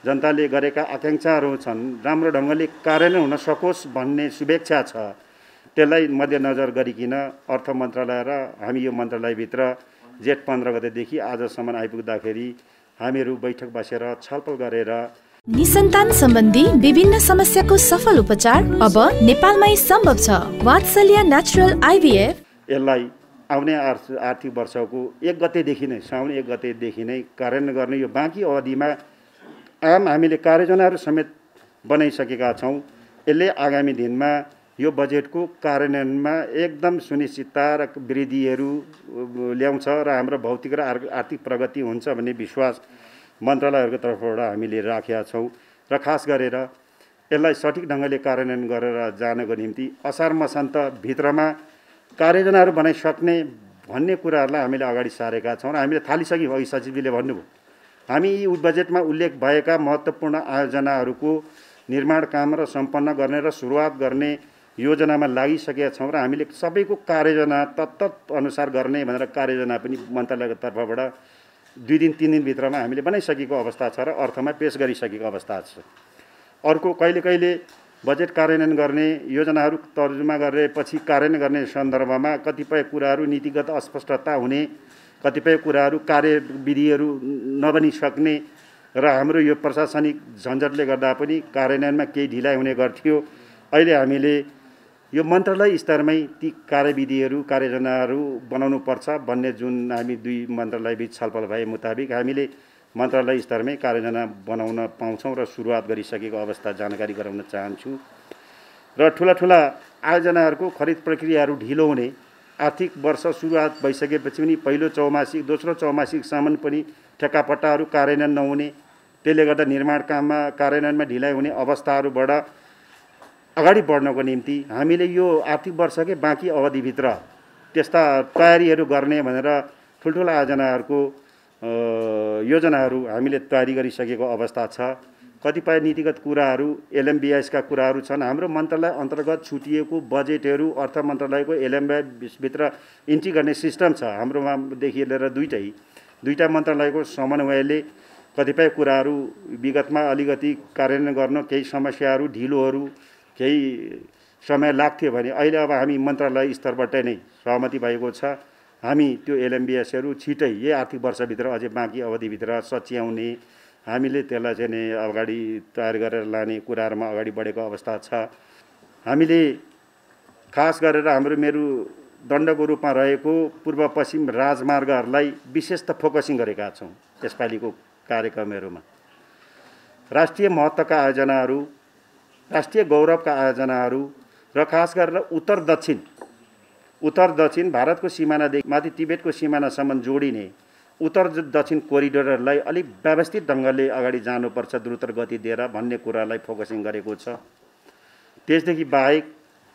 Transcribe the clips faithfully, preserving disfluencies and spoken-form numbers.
जनताले गरेका आकांक्षाहरू छन् राम्रो ढङ्गले कार्यान्वयन हुन सकोस् भन्ने शुभेच्छा छ। त्यसलाई मध्यनजर गरिकन अर्थ मन्त्रालय र हामी यो मन्त्रालयभित्र जेठ पन्ध्र गतेदेखि आजसम्म आइपुग्दाखेरि हामीहरू बैठक बसेर छलफल गरेर निसन्तान सम्बन्धी विभिन्न समस्याको सफल उपचार अब नेपालमै सम्भव छ। वात्सल्य नेचुरल आइभीएफ यसलाई आउने आर्थिक वर्षको एक गतेदेखि नै साउन एक गतेदेखि नै कार्यान्वयन गर्ने यो बाँकी अवधिमा आम हामीले कार्ययोजनाहरू समेत बनाइसकेका छौँ। यसले आगामी दिनमा यो बजेटको कार्यान्वयनमा एकदम सुनिश्चितता र वृद्धिहरू ल्याउँछ र हाम्रो भौतिक र आर्थिक प्रगति हुन्छ भन्ने विश्वास मन्त्रालयहरूको तर्फबाट हामीले राखेका छौँ र खास गरेर यसलाई सठिक ढङ्गले कार्यान्वयन गरेर जानको निम्ति असार मसान्तभित्रमा कार्ययोजनाहरू बनाइसक्ने भन्ने कुराहरूलाई हामीले अगाडि सारेका छौँ र हामीले थालिसक्यौँ। अघि सचिवले भन्नुभयो हामी यी बजेटमा उल्लेख भएका महत्त्वपूर्ण आयोजनाहरूको निर्माण काम र सम्पन्न गर्ने र सुरुवात गर्ने योजनामा लागिसकेका छौँ र हामीले सबैको कार्ययोजना तत्त अनुसार गर्ने भनेर कार्ययोजना पनि मन्त्रालयको तर्फबाट दुई दिन तिन दिनभित्रमा हामीले बनाइसकेको अवस्था छ र अर्थमा पेश गरिसकेको अवस्था छ। अर्को कहिले कहिले बजेट कार्यान्वयन गर्ने योजनाहरू तर्जुमा गरेपछि कार्यान्वयन गर्ने सन्दर्भमा कतिपय कुराहरू नीतिगत अस्पष्टता हुने, कतिपय कुराहरू कार्यविधिहरू नबनिसक्ने र हाम्रो यो प्रशासनिक झन्झटले गर्दा पनि कार्यान्वयनमा केही ढिलाइ हुने गर्थ्यो। अहिले हामीले यो मन्त्रालय स्तरमै ती कार्यविधिहरू कार्ययोजनाहरू बनाउनु पर्छ भन्ने जुन हामी दुई मन्त्रालयबीच छलफल भए मुताबिक हामीले मन्त्रालय स्तरमै कार्ययोजना बनाउन पाउँछौँ र सुरुवात गरिसकेको अवस्था जानकारी गराउन चाहन्छु। र ठुला ठुला आयोजनाहरूको खरिद प्रक्रियाहरू ढिलो हुने, आर्थिक वर्ष सुरुवात भइसकेपछि पनि पहिलो चौमासिक दोस्रो चौमासिकसम्म पनि ठेक्कापट्टाहरू कार्यान्वयन नहुने, त्यसले गर्दा निर्माण काममा कार्यान्वयनमा ढिलाइ हुने अवस्थाहरूबाट अगाडि बढ्नको निम्ति हामीले यो आर्थिक वर्षकै बाँकी अवधिभित्र त्यस्ता तयारीहरू गर्ने भनेर ठुल्ठुला आयोजनाहरूको योजनाहरू हामीले तयारी गरिसकेको अवस्था छ। कतिपय नीतिगत कुराहरू एलएमबीएसका कुराहरू छन्। हाम्रो मन्त्रालय अन्तर्गत छुटिएको बजेटहरू अर्थ मन्त्रालयको एलएमबीएसभित्र इन्ट्री गर्ने सिस्टम छ। हाम्रोमादेखि लिएर दुईटै दुईवटा मन्त्रालयको समन्वयले कतिपय कुराहरू विगतमा अलिकति कार्यान्वयन गर्न केही समस्याहरू ढिलोहरू केही समय लाग्थ्यो भने अहिले अब हामी मन्त्रालय स्तरबाट नै सहमति भएको छ। हामी त्यो एलएमबीएसहरू छिटै यही आर्थिक वर्षभित्र अझै बाँकी अवधिभित्र सच्याउने हामीले त्यसलाई चाहिँ नि अगाडि तयार गरेर लाने कुराहरूमा अगाडि बढेको अवस्था छ। हामीले खास गरेर हाम्रो मेरुदण्डको रूपमा रहेको पूर्व पश्चिम राजमार्गहरूलाई विशेष त फोकसिङ गरेका छौँ। यसपालिको कार्यक्रमहरूमा राष्ट्रिय महत्त्वका आयोजनाहरू, राष्ट्रिय गौरवका आयोजनाहरू र खास गरेर उत्तर दक्षिण उत्तर दक्षिण भारतको सिमानादेखि माथि तिब्बतको सिमानासम्म जोडिने उत्तर दक्षिण कोरिडोरहरूलाई अलिक व्यवस्थित ढङ्गले अगाडि जानुपर्छ द्रुत गति दिएर भन्ने कुरालाई फोकसिङ गरेको छ। त्यसदेखि बाहेक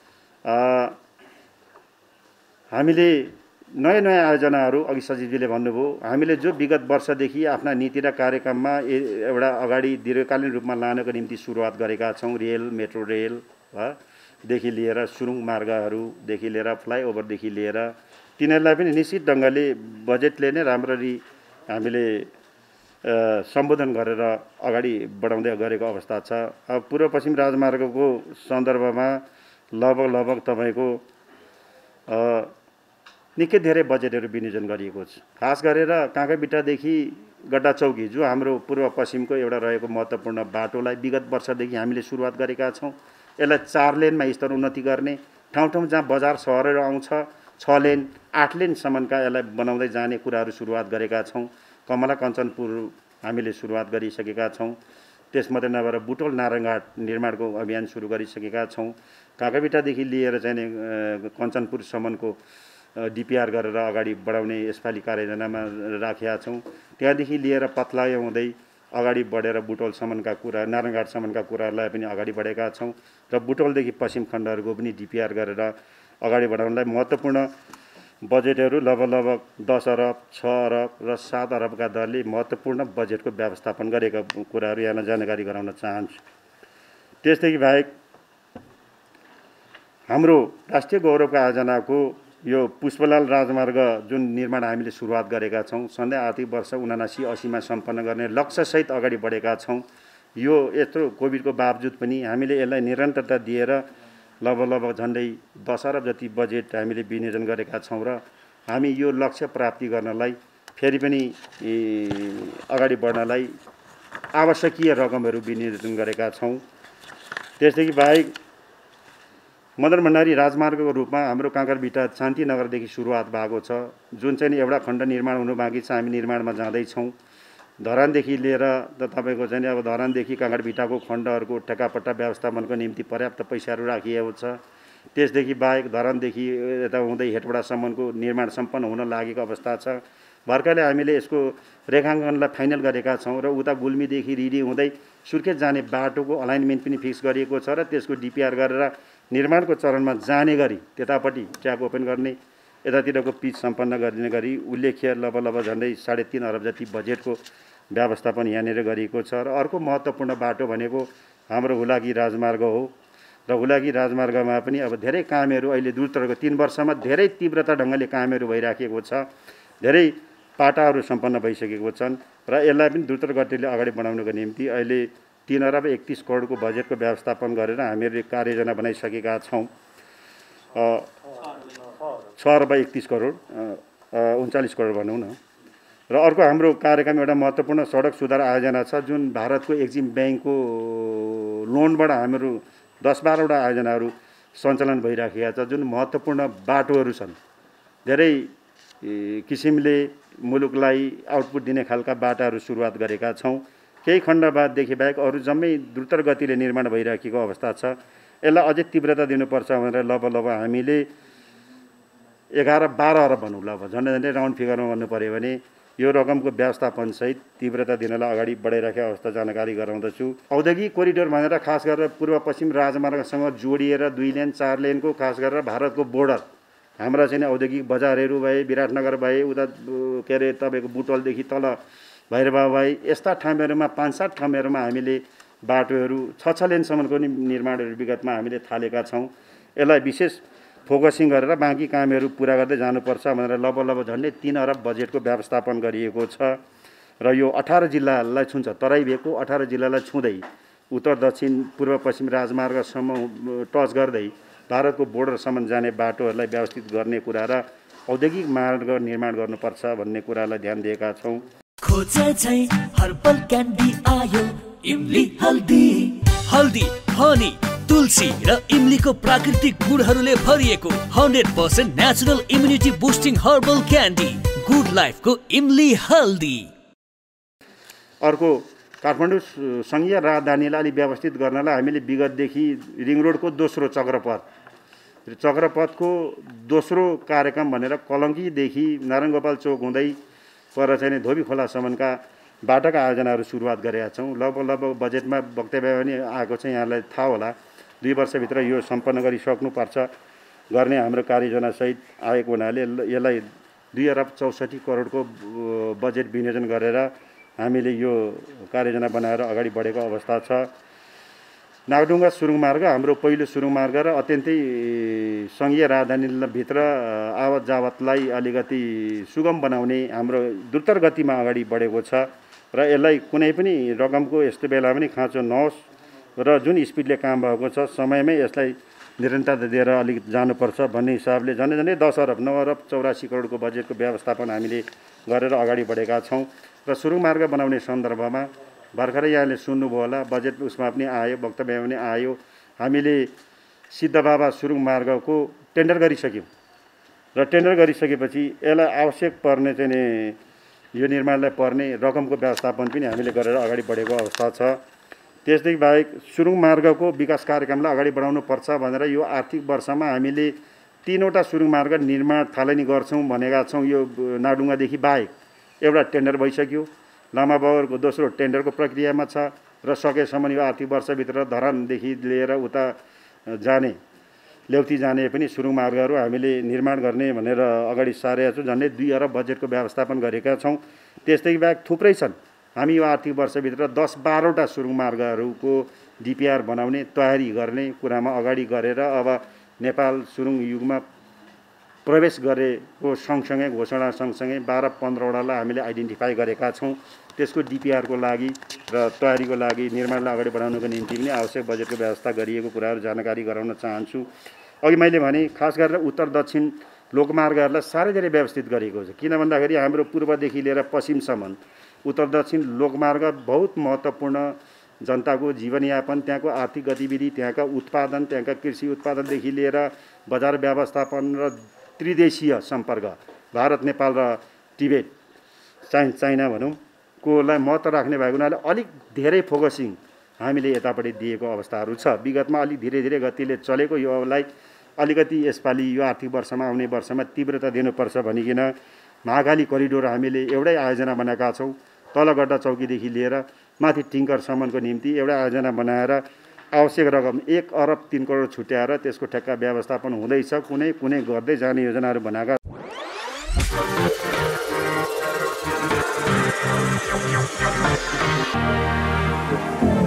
हामीले नयाँ नयाँ आयोजनाहरू अघि सचिवजीले भन्नुभयो हामीले जो विगत वर्षदेखि आफ्ना नीति र कार्यक्रममा एउटा अगाडि दीर्घकालीन रूपमा लानको निम्ति सुरुवात गरेका छौँ। रेल, मेट्रो रेल देखि लिएर सुरुङ मार्गहरूदेखि लिएर फ्लाइओभरदेखि लिएर तिनीहरूलाई पनि निश्चित ढङ्गले बजेटले नै राम्ररी हामीले सम्बोधन गरेर अगाडि बढाउँदै गरेको अवस्था छ। अब पूर्व पश्चिम राजमार्गको सन्दर्भमा लगभग लगभग तपाईँको निकै धेरै बजेटहरू विनियोजन गरिएको छ। खास गरेर काँक्राबिट्टादेखि गड्डा चौकी जो हाम्रो पूर्व पश्चिमको एउटा रहेको महत्त्वपूर्ण बाटोलाई विगत वर्षदेखि हामीले सुरुवात गरेका छौँ। यसलाई चार लेनमा स्तर उन्नति गर्ने, ठाउँ ठाउँ जहाँ बजार सहरहरू आउँछ छ लेन आठ लेनसम्मका यसलाई बनाउँदै जाने कुराहरू सुरुवात गरेका छौँ। कमला कञ्चनपुर हामीले सुरुवात गरिसकेका छौँ। त्यसमध्ये नभएर बुटोल नारायणघाट निर्माणको अभियान सुरु गरिसकेका छौँ। काँक्राबिट्टादेखि लिएर चाहिँ कञ्चनपुरसम्मको डिपिआर गरेर अगाडि बढाउने यसपालि कार्ययोजनामा राखेका छौँ। त्यहाँदेखि लिएर पत्लायो हुँदै अगाडि बढेर बुटोलसम्मका कुरा नारायणघाटसम्मका कुराहरूलाई पनि अगाडि बढेका छौँ र बुटोलदेखि पश्चिम खण्डहरूको पनि डिपिआर गरेर अगाडि बढाउनलाई महत्त्वपूर्ण बजेटहरू लगभग लगभग दस अरब छ अरब र सात अरबका दरले महत्त्वपूर्ण बजेटको व्यवस्थापन गरेका कुराहरू यहाँलाई जानकारी गराउन चाहन्छु। त्यसदेखि बाहेक हाम्रो राष्ट्रिय गौरवका आयोजनाको यो पुष्पलाल राजमार्ग जुन निर्माण हामीले सुरुवात गरेका छौँ सधैँ आर्थिक वर्ष उनासी असीमा सम्पन्न गर्ने लक्ष्यसहित अगाडि बढेका छौँ। यो यत्रो कोभिडको बावजुद पनि हामीले यसलाई निरन्तरता दिएर लगभग लगभग झन्डै दस अरब जति बजेट हामीले विनियोजन गरेका छौँ र हामी यो लक्ष्य प्राप्ति गर्नलाई फेरि पनि अगाडि बढ्नलाई आवश्यकीय रकमहरू विनियोजन गरेका छौँ। त्यसदेखि बाहेक मदन भण्डारी राजमार्गको रूपमा हाम्रो काँकरभिट्टा शान्तिनगरदेखि सुरुवात भएको छ, जुन चाहिँ एउटा खण्ड निर्माण हुनु बाँकी छ, हामी निर्माणमा जाँदैछौँ। धरानदेखि लिएर त तपाईँको चाहिँ अब धरानदेखि काँकरभिट्टाको खण्डहरूको ठेक्कापट्टा व्यवस्थापनको निम्ति पर्याप्त पैसाहरू राखिएको छ। त्यसदेखि बाहेक धरानदेखि यता हुँदै हेटवडासम्मको निर्माण सम्पन्न हुन लागेको अवस्था छ। भर्खरै हामीले यसको रेखाङ्कनलाई फाइनल गरेका छौँ र उता गुल्मीदेखि रिडी हुँदै सुर्खेत जाने बाटोको अलाइनमेन्ट पनि फिक्स गरिएको छ र त्यसको डिपिआर गरेर निर्माणको चरणमा जाने गरी त्यतापट्टि ट्र्याक ओपन गर्ने, यतातिरको पिच सम्पन्न गरिने गरी उल्लेख्य लगभग लगभग झन्डै साढे तीन अरब जति बजेटको व्यवस्थापन यहाँनिर गरिएको छ। र अर्को महत्त्वपूर्ण बाटो भनेको हाम्रो हुलाकी राजमार्ग हो र हुलाकी राजमार्गमा पनि अब धेरै कामहरू अहिले द्रुतगतिको तीन वर्षमा धेरै तीव्रता ढङ्गले कामहरू भइराखेको छ, धेरै पाटाहरू सम्पन्न भइसकेको छन् र यसलाई पनि द्रुत गतिले अगाडि बढाउनको निम्ति अहिले तीन अरब एकतिस करोडको बजेटको व्यवस्थापन गरेर हामीहरूले कार्ययोजना बनाइसकेका छौँ। छ अरब एकतिस करोड उन्चालिस करोड भनौँ न। र अर्को हाम्रो कार्यक्रम एउटा महत्त्वपूर्ण सडक सुधार आयोजना छ, जुन भारतको एक्जिम ब्याङ्कको लोनबाट हाम्रो दस बाह्रवटा आयोजनाहरू सञ्चालन भइराखेका छ, जुन महत्त्वपूर्ण बाटोहरू छन्। धेरै किसिमले मुलुकलाई आउटपुट दिने खालका बाटाहरू सुरुवात गरेका छौँ। केही खण्ड बाददेखि बाहेक अरू जम्मै द्रुत गतिले निर्माण भइराखेको अवस्था छ। यसलाई अझै तीव्रता दिनुपर्छ भनेर लगभग लगभग हामीले एघार बाह्र अरब भनौँ, लगभग झन्डै झन्डै राउन्ड फिगरमा भन्नु पऱ्यो भने यो रकमको व्यवस्थापनसहित तीव्रता दिनलाई अगाडि बढाइराखेको अवस्था जानकारी गराउँदछु। औद्योगिक कोरिडोर भनेर खास गरेर पूर्व पश्चिम राजमार्गसँग जोडिएर दुई लेन चार लेनको खास गरेर भारतको बोर्डर हाम्रा चाहिँ औद्योगिक बजारहरू भए, विराटनगर भए, उता के अरे तपाईँको बुटवलदेखि तल भैरवा भए, यस्ता ठाउँहरूमा पाँच सात ठाउँहरूमा हामीले बाटोहरू छ छ लेनसम्मको नि निर्माणहरू विगतमा हामीले थालेका छौँ। यसलाई विशेष फोकसिङ गरेर बाँकी कामहरू पुरा गर्दै जानुपर्छ भनेर लगभग लगभग झन्डै तीन अरब बजेटको व्यवस्थापन गरिएको छ र यो अठार जिल्लालाई छुन्छ, तराई भेगको अठार जिल्लालाई छुँदै उत्तर दक्षिण पूर्व पश्चिम राजमार्गसम्म टच गर्दै भारतको बोर्डरसम्म जाने बाटोहरूलाई व्यवस्थित गर्ने कुरा र औद्योगिक मार्ग निर्माण गर्नुपर्छ भन्ने कुरालाई ध्यान दिएका छौँ। हर्बल क्यान्डी आयो इमली हल्दी हल्दी हनी तुलसी र इमलीको प्राकृतिक गुणहरूले भरिएको hundred percent natural immunity boosting herbal candy good लाइफको इमली हल्दी। अर्को काठमाडौँ सङ्घीय राजधानीलाई अलि व्यवस्थित गर्नलाई हामीले विगतदेखि रिङ रोडको दोस्रो चक्रपथ चक्रपथको दोस्रो कार्यक्रम भनेर कलङ्कीदेखि नारायणगोपाल चोक हुँदै पर चाहिँ धोबी खोलासम्मका बाटाका आयोजनाहरू सुरुवात गरेका छौँ। लगभग लगभग बजेटमा वक्तव्य पनि आएको छ, यहाँलाई थाहा होला। दुई वर्षभित्र यो सम्पन्न गरिसक्नुपर्छ गर्ने हाम्रो कार्ययोजनासहित आएको हुनाले यसलाई दुई अरब चौसठी करोडको बजेट विनियोजन गरेर हामीले यो कार्ययोजना बनाएर अगाडि बढेको अवस्था छ। नागढुङ्गा सुरुङ मार्ग हाम्रो पहिलो सुरुङ मार्ग र अत्यन्तै सङ्घीय राजधानीभित्र आवत जावतलाई अलिकति सुगम बनाउने हाम्रो द्रुत गतिमा अगाडि बढेको छ र यसलाई कुनै पनि रकमको यस्तो बेला पनि खाँचो नहोस् र जुन स्पिडले काम भएको छ समयमै यसलाई निरन्तरता दिएर अलिक जानुपर्छ भन्ने हिसाबले झन्डै झन्डै दस अरब नौ अरब चौरासी करोडको बजेटको व्यवस्थापन हामीले गरेर अगाडि बढेका छौँ। र सुरुङ मार्ग बनाउने सन्दर्भमा भर्खरै यहाँले सुन्नुभयो होला, बजेट उसमा पनि आयो, वक्तव्य पनि आयो। हामीले सिद्धबाबा सुरुङ मार्गको टेन्डर गरिसक्यौँ र टेन्डर गरिसकेपछि यसलाई आवश्यक पर्ने चाहिँ यो निर्माणलाई पर्ने रकमको व्यवस्थापन पनि हामीले गरेर अगाडि बढेको अवस्था छ। त्यसदेखि बाहेक सुरुङ मार्गको विकास कार्यक्रमलाई अगाडि बढाउनु पर्छ भनेर यो आर्थिक वर्षमा हामीले तीनवटा सुरुङ मार्ग निर्माण थालनी गर्छौँ भनेका छौँ। यो नागढुङ्गादेखि बाहेक एउटा टेन्डर भइसक्यो, लामाबगरको दोस्रो टेन्डरको प्रक्रियामा छ र सकेसम्म यो आर्थिक वर्षभित्र धरानदेखि लिएर उता जाने ल्याउती जाने पनि सुरुङ मार्गहरू हामीले निर्माण गर्ने भनेर अगाडि सारेका छौँ। झन्डै दुई अरब बजेटको व्यवस्थापन गरेका छौँ। त्यसदेखि बाहेक थुप्रै छन्। हामी यो आर्थिक वर्षभित्र दस बाह्रवटा सुरुङ मार्गहरूको डिपिआर बनाउने तयारी गर्ने कुरामा अगाडि गरेर अब नेपाल सुरुङ युगमा प्रवेश गरेको सँगसँगै घोषणा सँगसँगै बाह्र पन्ध्रवटालाई हामीले आइडेन्टिफाई गरेका छौँ। त्यसको डिपिआरको लागि र तयारीको लागि निर्माणलाई अगाडि बढाउनको निम्ति पनि आवश्यक बजेटको व्यवस्था गरिएको कुराहरू जानकारी गराउन चाहन्छु। अघि मैले भने खास गरेर उत्तर दक्षिण लोकमार्गहरूलाई साह्रै धेरै व्यवस्थित गरिएको छ। किन भन्दाखेरि हाम्रो पूर्वदेखि लिएर पश्चिमसम्म उत्तर दक्षिण लोकमार्ग बहुत महत्त्वपूर्ण जनताको जीवनयापन, त्यहाँको आर्थिक गतिविधि, त्यहाँका उत्पादन, त्यहाँका कृषि उत्पादनदेखि लिएर बजार व्यवस्थापन र त्रिदेशीय सम्पर्क भारत, नेपाल र टिबेट, चाइ चाइना भनौँ कोलाई महत्त्व राख्ने भएको हुनाले अलिक धेरै फोकसिङ हामीले यतापट्टि दिएको अवस्थाहरू छ। विगतमा अलिक धीरे धीरे गतिले चलेको योलाई अलिकति यसपालि यो आर्थिक वर्षमा आउने वर्षमा तीव्रता दिनुपर्छ भनिकन महाकाली करिडोर हामीले एउटै आयोजना बनाएका छौँ। तल गड्डा चौकीदेखि लिएर माथि टिङ्करसम्मको निम्ति एउटा आयोजना बनाएर आवश्यक रकम एक अरब तिन करोड छुट्याएर त्यसको ठेक्का व्यवस्थापन हुँदैछ। कुनै कुनै गर्दै जाने योजनाहरू बनाएका Thank you.